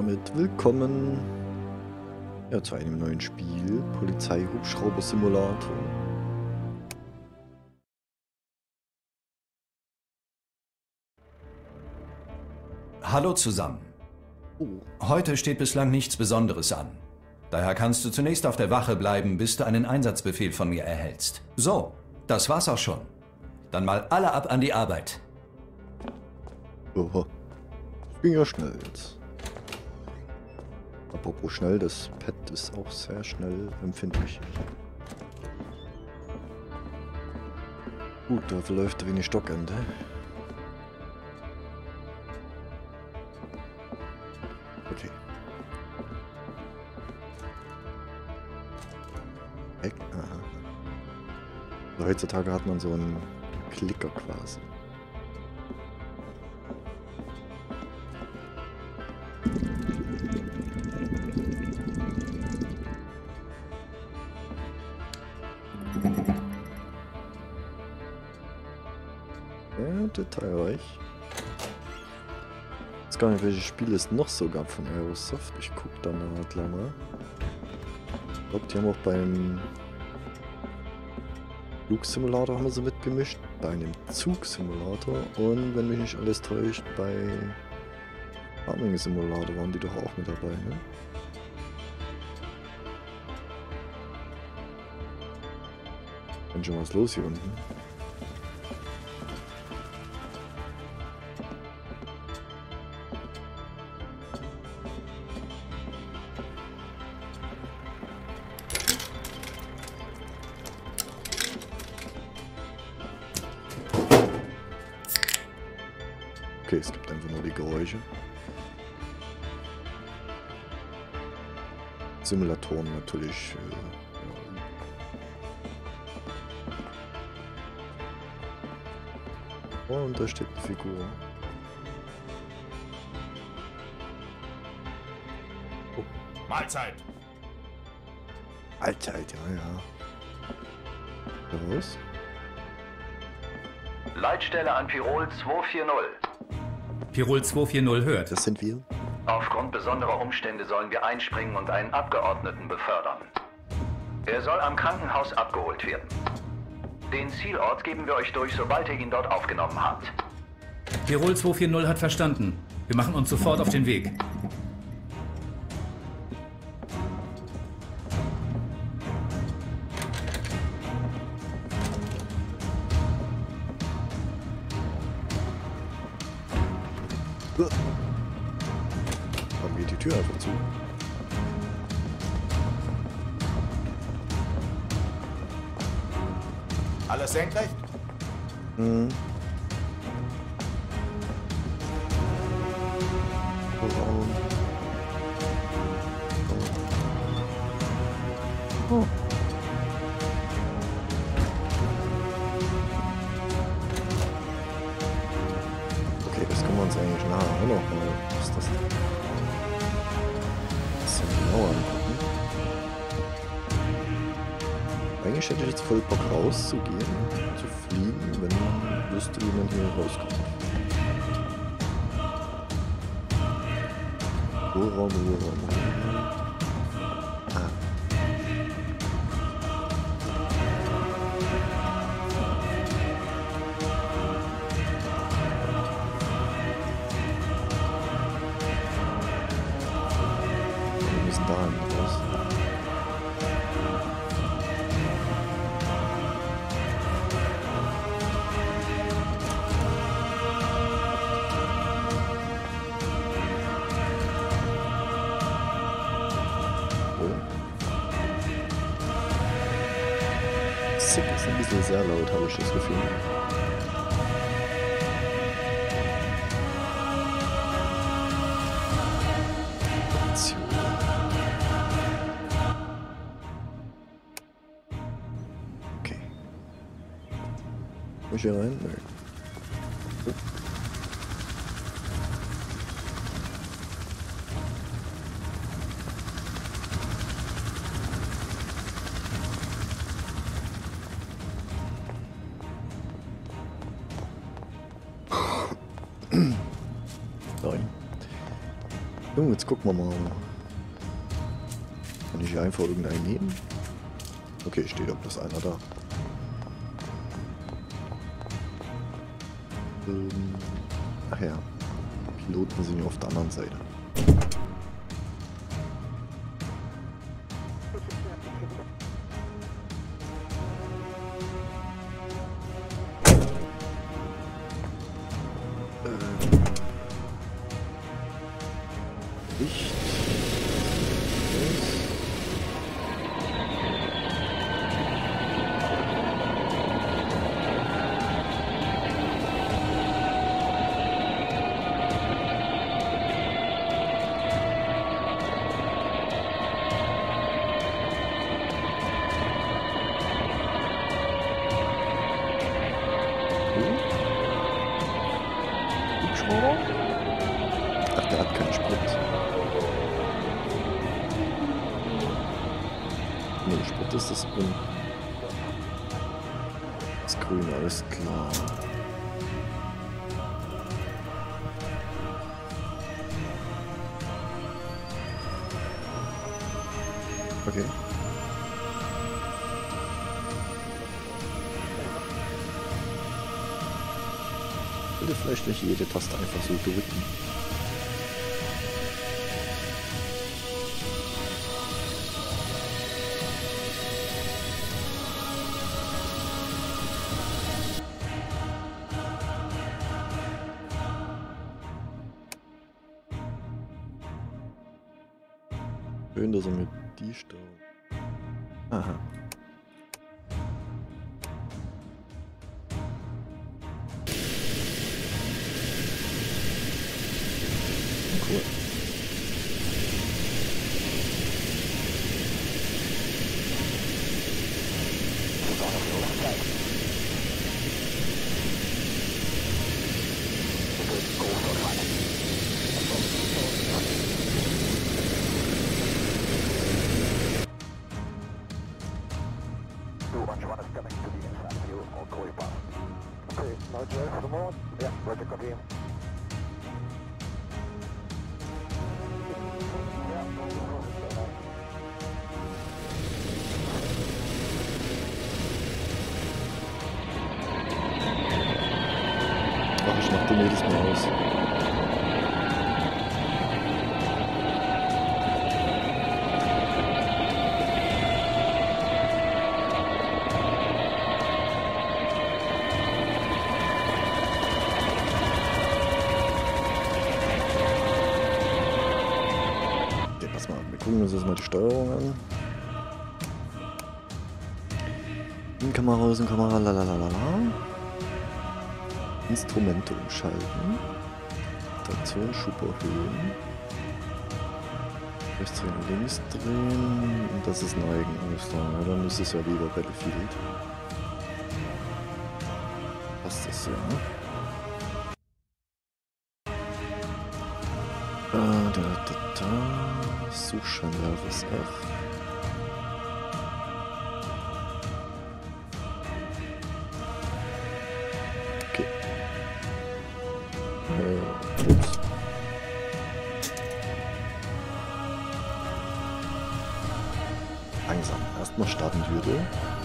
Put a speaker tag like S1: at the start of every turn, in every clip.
S1: damit willkommen zu einem neuen Spiel, Polizei-Hubschrauber-Simulator.
S2: Hallo zusammen. Heute steht bislang nichts Besonderes an. Daher kannst du zunächst auf der Wache bleiben, bis du einen Einsatzbefehl von mir erhältst. So, das war's auch schon. Dann mal alle ab an die Arbeit.
S1: Oha. Das ging ja schnell jetzt. Apropos schnell, das Pad ist auch sehr schnell empfindlich. Gut, da verläuft wenig Stockende. Okay. Aha. So, heutzutage hat man so einen Klicker quasi. Ja, detailreich. Ich weiß gar nicht, welches Spiel es noch so gab von Aerosoft. Ich guck danach gleich mal. Ich glaube, die haben auch beim Flugsimulator haben wir so mitgemischt, bei einem Zugsimulator und wenn mich nicht alles täuscht, bei Farming Simulator waren die doch auch mit dabei, ne? Dann schon was los hier unten. Okay, es gibt einfach nur die Geräusche. Simulatoren natürlich. Ja. Oh, und da steht eine Figur. Oh.
S3: Mahlzeit!
S1: Mahlzeit, ja. Was?
S4: Leitstelle an Pirol 240.
S3: Pirol 240 hört.
S1: Das sind wir.
S4: Aufgrund besonderer Umstände sollen wir einspringen und einen Abgeordneten befördern. Er soll am Krankenhaus abgeholt werden. Den Zielort geben wir euch durch, sobald ihr ihn dort aufgenommen habt.
S3: Pirol 240 hat verstanden. Wir machen uns sofort auf den Weg.
S1: Dann geht die Tür einfach zu.
S3: Alles senkrecht?
S1: Mhm. Oh. Okay, das können wir uns eigentlich nachher auch noch mal. Was ist das denn? Das genauer angucken. Eigentlich hätte ich jetzt voll Bock rauszugehen, zu fliegen, wenn man wüsste, wie man hier rauskommt. Ruheraum. Ah. Wir müssen da raus. Sick ist ein bisschen sehr laut, habe ich das Gefühl. Okay. Muss ich hier rein? Nö. Oh. So, jetzt gucken wir mal. Kann ich hier einfach irgendeinen nehmen? Okay, steht doch bloß einer da. Ach ja. Piloten sind ja auf der anderen Seite. Licht. Hubschrauber? Ach, der hat keinen Sprit. Nee, Sprit ist das grün. Das Grün, alles klar. Okay. Ich würde vielleicht nicht jede Taste einfach so drücken. Schön, dass er mit die Stau. Aha. Cool. Ach, ich mach den jedes Mal aus. Okay, pass mal, wir gucken uns jetzt mal die Steuerung an. Kamera, Außenkamera, lalalala. Instrumente umschalten. Rotation, Schub erhöhen. Rechts drehen, links drehen. Und das ist Neigen. Alles klar. Ja, dann ist es ja lieber Battlefield. Passt das ja. Suchscheinwerfer ist F. Okay. Ups. Langsam. Erstmal starten würde.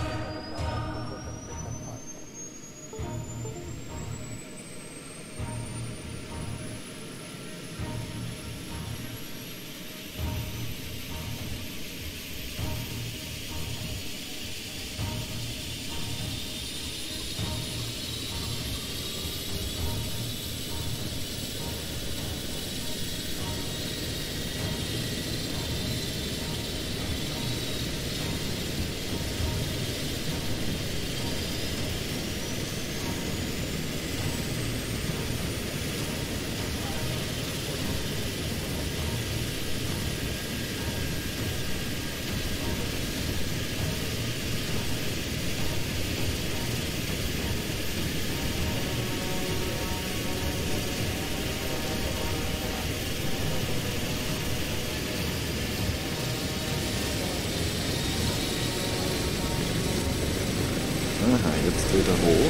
S1: Aha, jetzt dreht er hoch.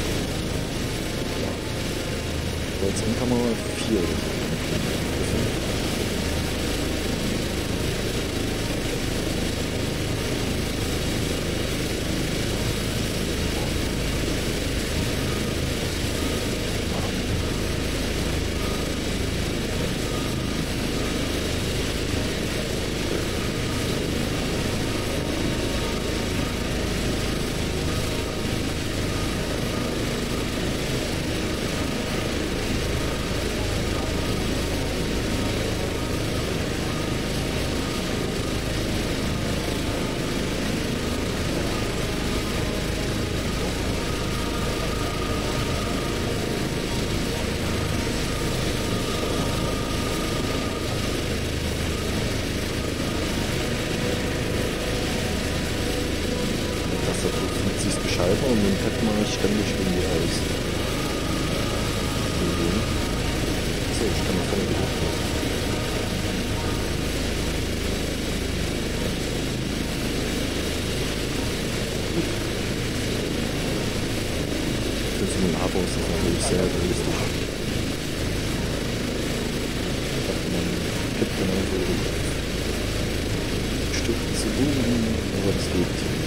S1: Jetzt in Kamera 4 oder so. Fett mal ständig irgendwie aus. So, ich kann mal vorne wieder hoch. Für so einen Abo ist das natürlich sehr realistisch. Man kippt dann einfach ein Stück zu Boden, aber das geht nicht.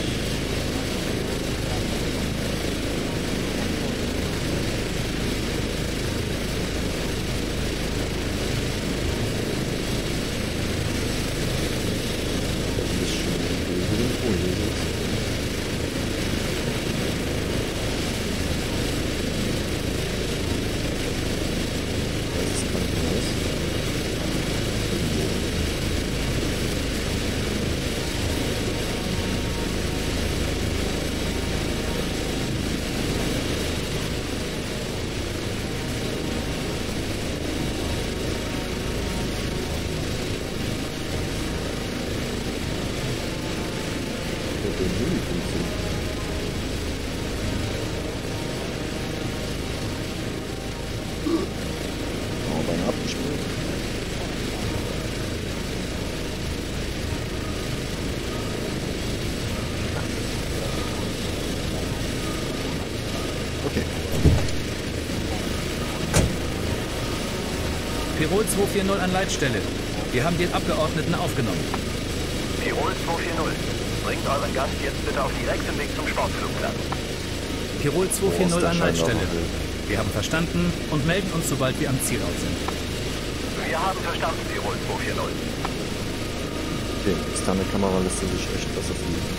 S3: Pirol 240 an Leitstelle. Wir haben den Abgeordneten aufgenommen.
S4: Pirol 240. Bringt euren Gast jetzt bitte auf direktem Weg zum Sportflugplatz.
S3: Pirol 240 an Leitstelle. Wir haben verstanden und melden uns, sobald wir am Zielort sind.
S4: Wir haben verstanden, Pirol 240.
S1: Okay, externe Kamera lässt sich echt besser fliegen.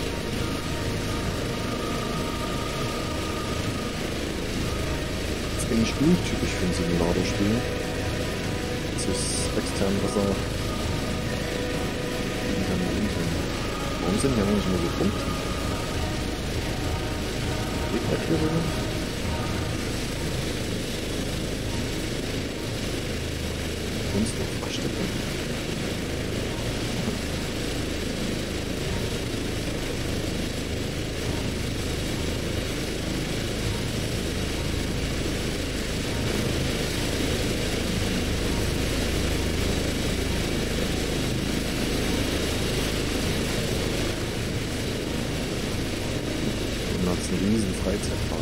S1: Das ist eigentlich untypisch für ein Simulatorspiel. Extern Wasser fliegen kann runter. Warum sind hier eigentlich nur so Punkte? Wegmarkierungen? Kunst auf Verstecke. Das ist ein riesen Freizeitpark.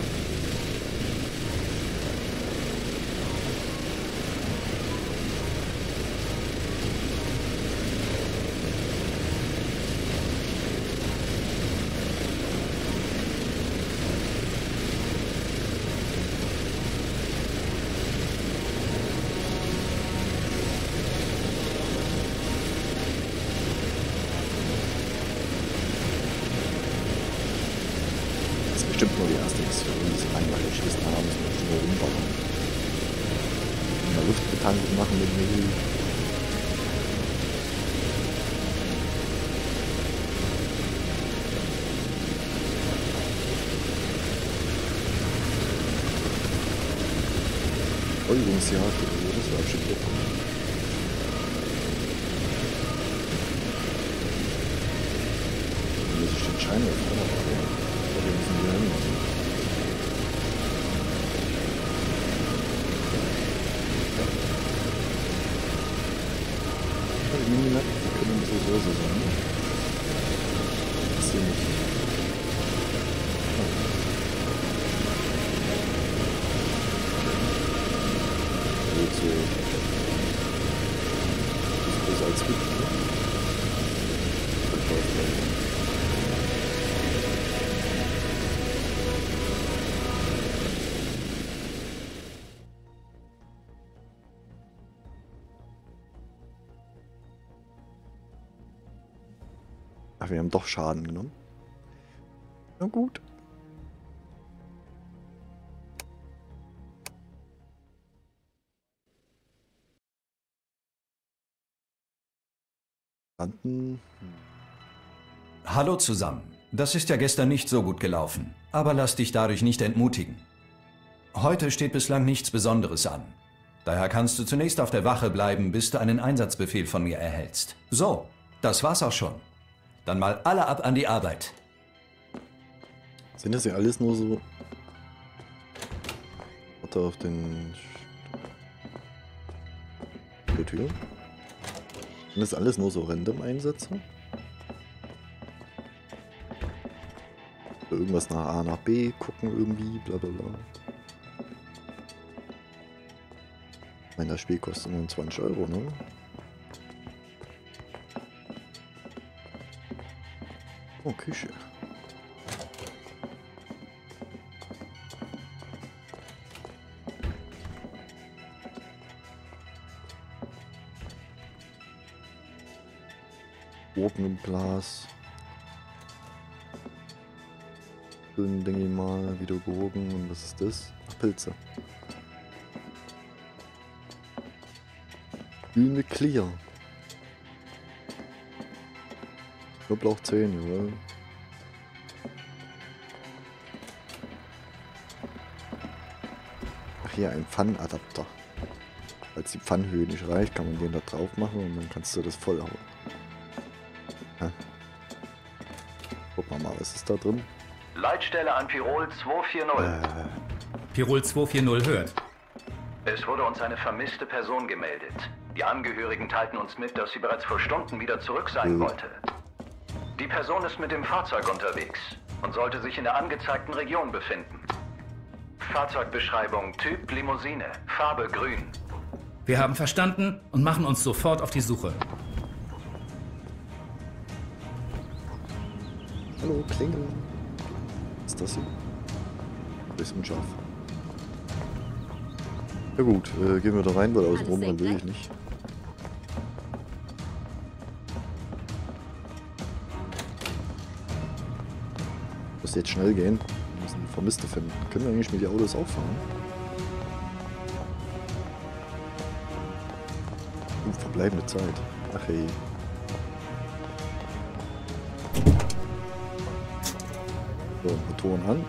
S1: Bestimmt nur die erste Mission, die sie langweilig ist, da müssen wir schon rumbauen. In der Luft betankt machen mit mir. Übungsjagd, das war schon gut. Dann muss ich den Schein öffnen. Wir müssen hier hin. Die Minimap, die können so sein. Das ist hier nicht. So. Das ist als gut. Ach, wir haben doch Schaden genommen. Na gut.
S2: Hallo zusammen. Das ist ja gestern nicht so gut gelaufen, aber lass dich dadurch nicht entmutigen. Heute steht bislang nichts Besonderes an. Daher kannst du zunächst auf der Wache bleiben, bis du einen Einsatzbefehl von mir erhältst. So, das war's auch schon. Dann mal alle ab an die Arbeit.
S1: Sind das ja alles nur so warte auf den... Die Tür. Sind das alles nur so Random-Einsätze? Irgendwas nach A nach B gucken irgendwie, bla bla bla. Ich meine, das Spiel kostet nur 20 Euro, ne? Oh, Küche. Open im Glas. Schön, denke ich mal, wieder gewogen. Und was ist das? Ach, Pilze. Bühne clear. Knoblauch 10, jawohl. Ach hier, ein Pfannenadapter. Als die Pfannenhöhe nicht reicht, kann man den da drauf machen und dann kannst du das vollhauen. Ja. Guck mal, was ist da drin?
S4: Leitstelle an Pirol 240.
S3: Pirol 240 hört.
S4: Es wurde uns eine vermisste Person gemeldet. Die Angehörigen teilten uns mit, dass sie bereits vor Stunden wieder zurück sein wollte. Die Person ist mit dem Fahrzeug unterwegs und sollte sich in der angezeigten Region befinden. Fahrzeugbeschreibung Typ Limousine, Farbe grün.
S3: Wir haben verstanden und machen uns sofort auf die Suche.
S1: Hallo, Klingel. Was ist das hier? Bisschen scharf. Ja gut, gehen wir da rein, weil außen rum will ich nicht. Muss jetzt schnell gehen. Wir müssen die Vermisste finden. Können wir eigentlich mit die Autos auffahren? Verbleibende Zeit. Ach hey. So, Motoren an.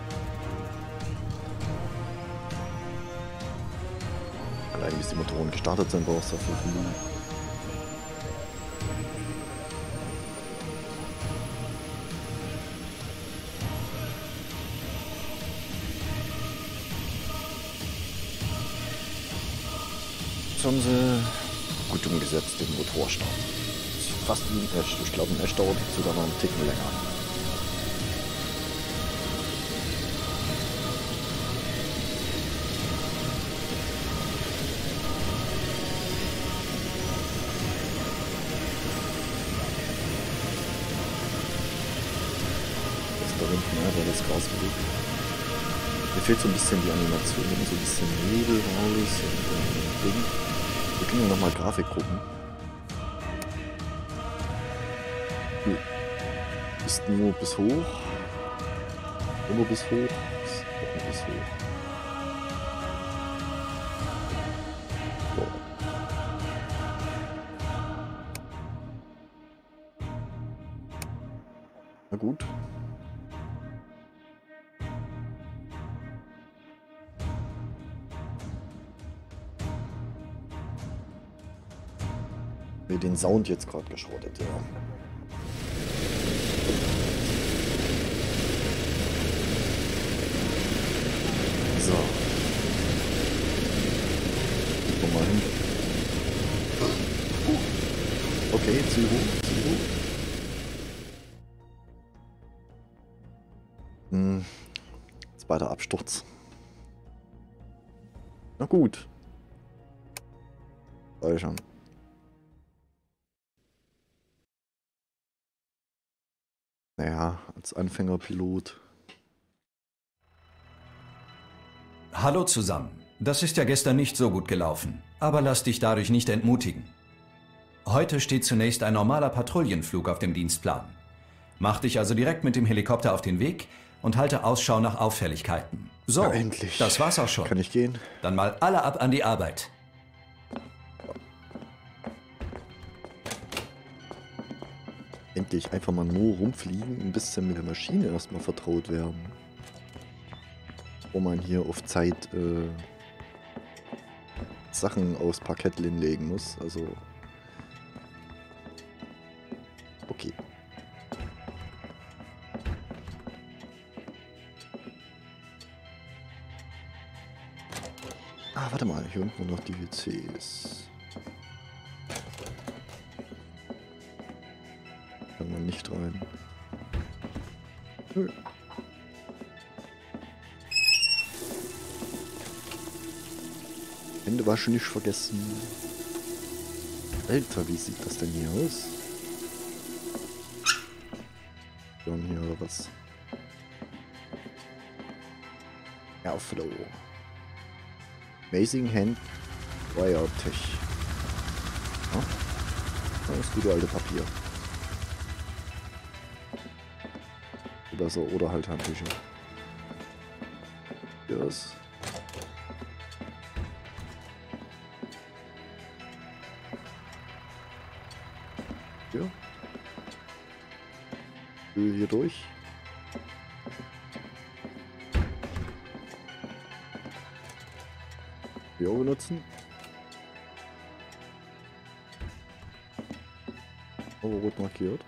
S1: Allein bis die Motoren gestartet sind, brauchst du dafür 5 Minuten. Jetzt haben sie gut umgesetzt, den Motorstart. Das ist fast wie ein Echt. Ich glaube, ein Echt dauert sogar noch einen Ticken länger. Das ist da hinten, ja, da das Gras gelegt. Mir fehlt so ein bisschen die Animation, so ein bisschen Nebel raus und Ding. Wir können ja nochmal Grafik gucken. Cool. Ist nur bis hoch. Immer bis hoch. Ist auch nur bis hoch. So. Na gut. Den Sound jetzt gerade geschrottet, ja. So. Gucken wir mal hin. Okay, zu hoch, zu hoch. Zweiter Absturz. Na gut. Speichern. Naja, als Anfängerpilot.
S2: Hallo zusammen. Das ist ja gestern nicht so gut gelaufen, aber lass dich dadurch nicht entmutigen. Heute steht zunächst ein normaler Patrouillenflug auf dem Dienstplan. Mach dich also direkt mit dem Helikopter auf den Weg und halte Ausschau nach Auffälligkeiten. So,
S1: ja, endlich.
S2: Das war's auch schon.
S1: Kann ich gehen?
S2: Dann mal alle ab an die Arbeit.
S1: Endlich einfach mal nur rumfliegen, ein bisschen mit der Maschine erstmal vertraut werden. Wo man hier auf Zeit Sachen aufs Parkett legen muss. Also. Okay. Ah, warte mal, hier unten noch die WCs. Kann man nicht rein. Nö. Hände waschen nicht vergessen. Alter, wie sieht das denn hier aus? John hier oder was? Airflow. Amazing Hand Wire Tech. Ja? Das gute alte Papier. Oder so, oder halt Handtücher. Yes. Ja. Hier durch. Hier benutzen. Aber rot markiert.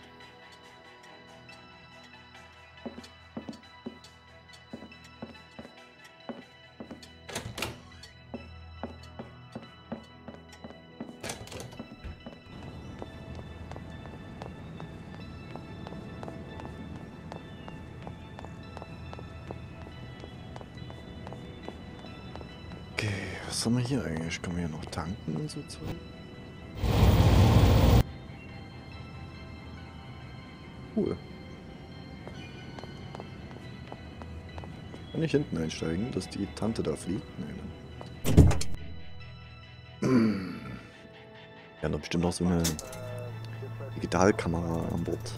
S1: Okay, was haben wir hier eigentlich? Können wir hier noch tanken und so Zeug? Cool. Kann ich hinten einsteigen, dass die Tante da fliegt? Nein. Wir haben doch bestimmt noch so eine Digitalkamera an Bord.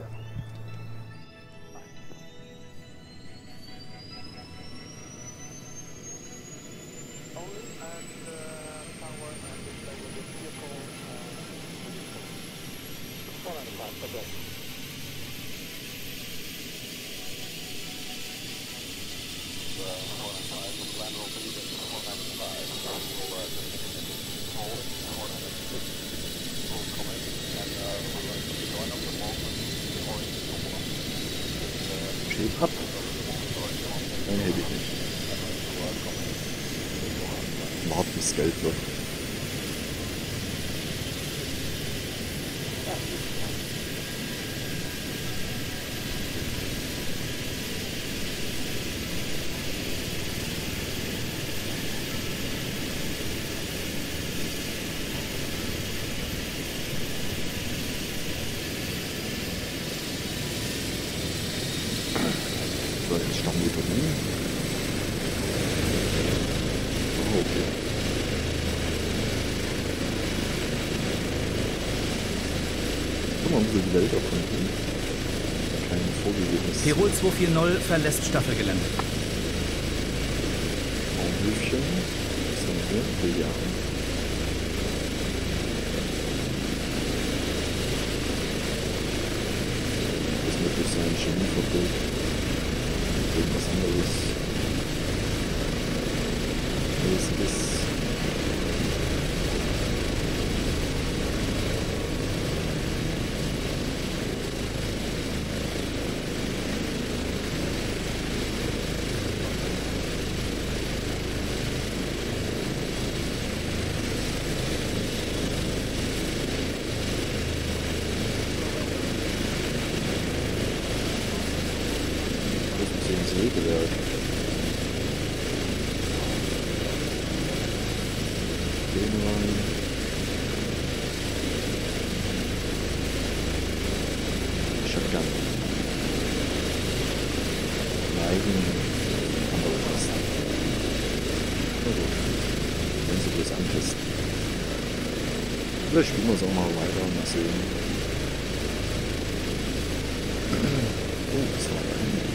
S1: Steht ab. Nein, hätte ich nicht. Warten, bis Geld wird. So, jetzt starten wir drin. Oh, okay. Guck mal, unsere die Welt erkunden. Kein vorgegebenes
S3: Tirol 240 verlässt Staffelgelände.
S1: Baumhöfchen. Was haben wir hier? Billiarden. Das möglich sein, Chemiefabrik. Irgendwas anderes. Mäßiges. Sägewerk. Den rein. Shotgun. Neigen. Andere Tasten. Na gut. Wenn sie bloß antesten. Vielleicht spielen wir es auch mal weiter und mal sehen. Oh, das war ein.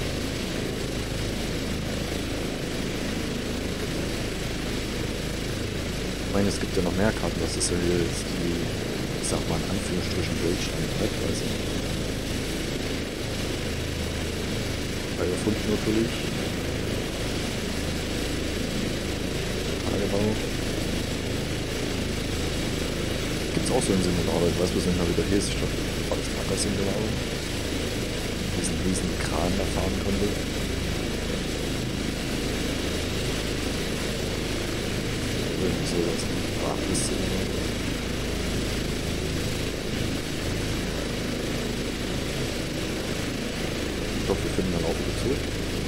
S1: Ich meine, es gibt ja noch mehr Karten, das ist ja hier jetzt die, ich sag mal in Anführungsstrichen, Goldstein-Zeitweise. Teil erfunden natürlich. Tagebau. Gibt's auch so einen Simulator, ich weiß bloß nicht mehr, wie der hieß. Ich glaube, war das Bagger-Simulator. Diesen riesen Kran da fahren konnte. irgendwie sowas. Ach, das ist ich hoffe, wir finden dann auch wieder zurück.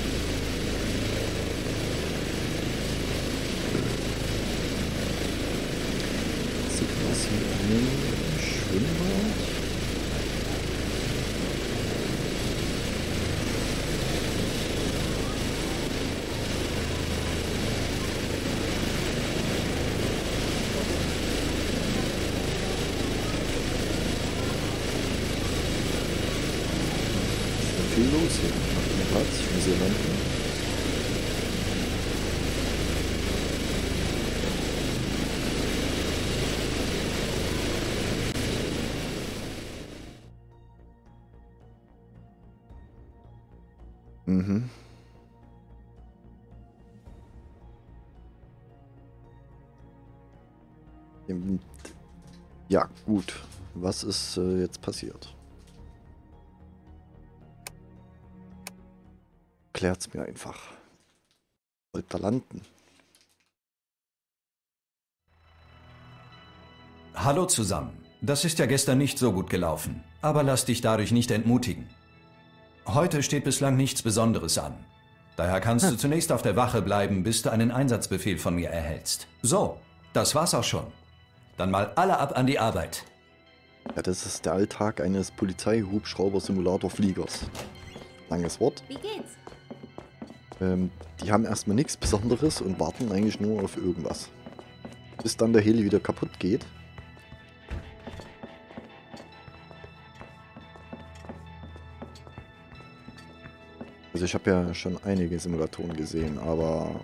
S1: Sieht was mit einem Schwimmbad. Viel los hier. Macht mir Platz, ich muss hier landen. Mhm. Ja, gut. Was ist jetzt passiert? Klärt's mir einfach. Wollt da landen?
S2: Hallo zusammen. Das ist ja gestern nicht so gut gelaufen, aber lass dich dadurch nicht entmutigen. Heute steht bislang nichts Besonderes an. Daher kannst du zunächst auf der Wache bleiben, bis du einen Einsatzbefehl von mir erhältst. So, das war's auch schon. Dann mal alle ab an die Arbeit.
S1: Ja, das ist der Alltag eines Polizei-Hubschrauber-Simulator-Fliegers. Langes Wort.
S5: Wie geht's?
S1: Die haben erstmal nichts Besonderes und warten eigentlich nur auf irgendwas. Bis dann der Heli wieder kaputt geht. Also ich habe ja schon einige Simulatoren gesehen, aber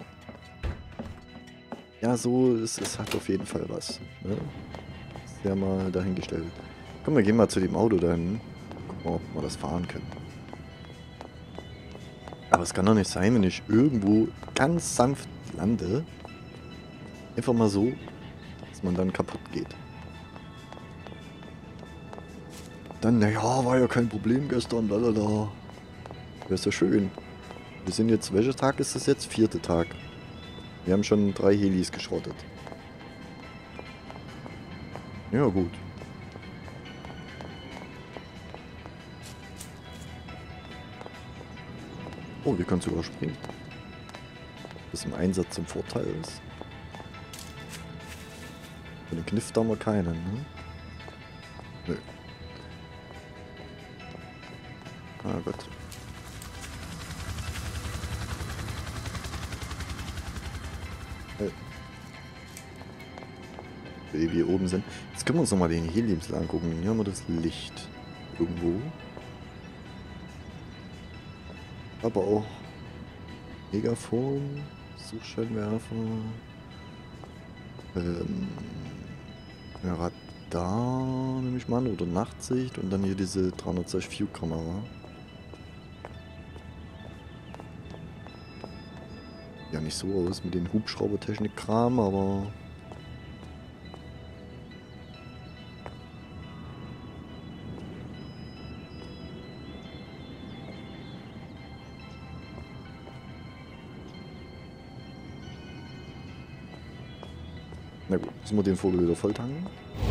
S1: ja, so es hat auf jeden Fall was. Ne? Ist ja mal dahingestellt. Komm, wir gehen mal zu dem Auto da hinten. Gucken mal, ob wir das fahren können. Aber es kann doch nicht sein, wenn ich irgendwo ganz sanft lande. Einfach mal so, dass man dann kaputt geht. Dann, naja, war ja kein Problem gestern, lalala. Ja, ist ja schön. Wir sind jetzt, welcher Tag ist das jetzt? 4. Tag. Wir haben schon 3 Helis geschrottet. Ja, gut. Oh, wir können sogar springen. Das im Einsatz zum Vorteil ist. Für den Kniff da haben wir keinen, ne? Nö. Ah Gott. Hey. Wenn wir oben sind. Jetzt können wir uns nochmal den Heli angucken. Hier haben wir das Licht. Irgendwo. Aber auch Megafon, Suchscheinwerfer, ja, Radar nehme ich mal an, oder Nachtsicht und dann hier diese 360 View Kamera. Ja, nicht so aus mit den Hubschraubertechnik-Kram, aber na gut, müssen wir den Vogel wieder voll tanken.